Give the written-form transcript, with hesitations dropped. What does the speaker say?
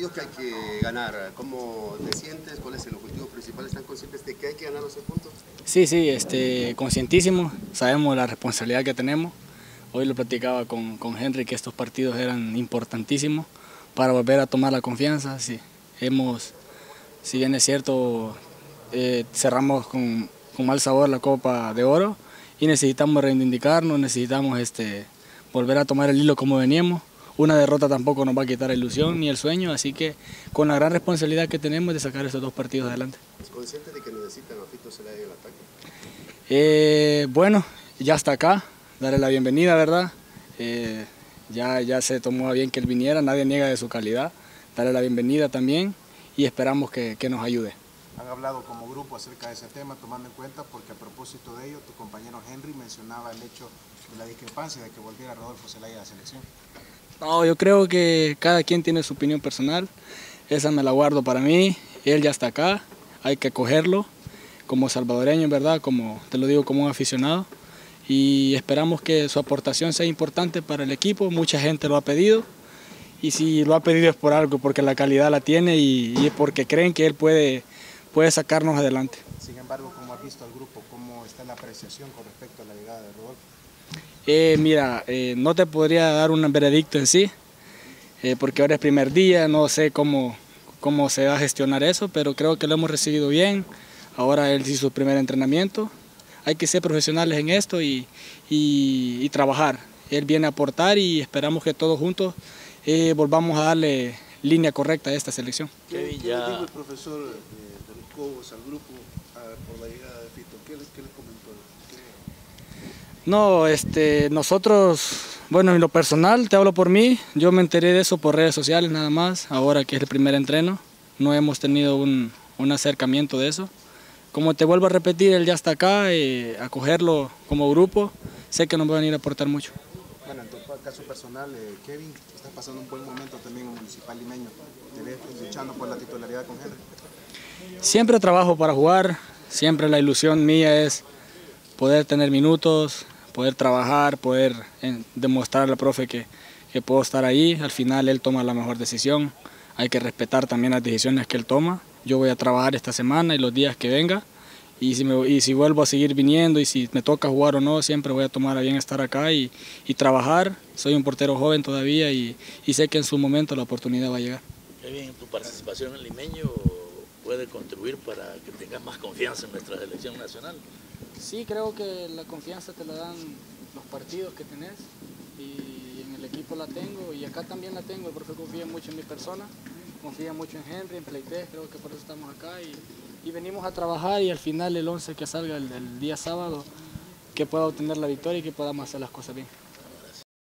partidos que hay que ganar. ¿Cómo te sientes? ¿Cuál es el objetivo principal? ¿Están conscientes de que hay que ganar los 6 puntos? Sí, conscientísimo, sabemos la responsabilidad que tenemos. Hoy lo platicaba con Henry que estos partidos eran importantísimos para volver a tomar la confianza. Sí, si bien es cierto, cerramos con mal sabor la Copa de Oro y necesitamos reivindicarnos, necesitamos volver a tomar el hilo como veníamos. Una derrota tampoco nos va a quitar la ilusión ni el sueño, así que con la gran responsabilidad que tenemos de sacar estos 2 partidos adelante. ¿Es consciente de que necesitan a Fito Zelaya en el ataque? Bueno, ya está acá, darle la bienvenida, ¿verdad? Ya se tomó a bien que él viniera, nadie niega de su calidad, darle la bienvenida también y esperamos que nos ayude. Han hablado como grupo acerca de ese tema, tomando en cuenta porque a propósito de ello, tu compañero Henry mencionaba el hecho de la discrepancia de que volviera Rodolfo Zelaya a la selección. No, yo creo que cada quien tiene su opinión personal, esa me la guardo para mí, él ya está acá, hay que cogerlo como salvadoreño, ¿verdad? Como te lo digo, como un aficionado, y esperamos que su aportación sea importante para el equipo, mucha gente lo ha pedido, y si lo ha pedido es por algo, porque la calidad la tiene y porque creen que él puede sacarnos adelante. Sin embargo, ¿cómo has visto al grupo? ¿Cómo está la apreciación con respecto a la llegada de Rodolfo? Mira, no te podría dar un veredicto en sí, porque ahora es primer día, no sé cómo se va a gestionar eso, pero creo que lo hemos recibido bien. Ahora él hizo su primer entrenamiento, hay que ser profesionales en esto y trabajar. Él viene a aportar y esperamos que todos juntos volvamos a darle línea correcta a esta selección. ¿Qué dijo el profesor de los Cobos al grupo por la llegada de Fito? ¿Qué les comentó? No, nosotros, bueno, en lo personal, te hablo por mí, yo me enteré de eso por redes sociales nada más, ahora que es el primer entreno, no hemos tenido un acercamiento de eso. Como te vuelvo a repetir, él ya está acá, a cogerlo como grupo, sé que nos va a venir a aportar mucho. Bueno, en tu caso personal, Kevin, estás pasando un buen momento también en Municipal Limeño, ¿te ves luchando por la titularidad con Henry? Siempre trabajo para jugar, siempre la ilusión mía es poder tener minutos, poder trabajar, poder demostrarle al profe que puedo estar ahí. Al final él toma la mejor decisión, hay que respetar también las decisiones que él toma. Yo voy a trabajar esta semana y los días que venga y si vuelvo a seguir viniendo y si me toca jugar o no, siempre voy a tomar a bien estar acá y trabajar. Soy un portero joven todavía y sé que en su momento la oportunidad va a llegar. Kevin, ¿tu participación en Limeño puede contribuir para que tengas más confianza en nuestra selección nacional? Sí, creo que la confianza te la dan los partidos que tenés y en el equipo la tengo y acá también la tengo. El profe confía mucho en mi persona, confía mucho en Henry, en Pleites, creo que por eso estamos acá y venimos a trabajar y al final el 11 que salga el día sábado que pueda obtener la victoria y que podamos hacer las cosas bien.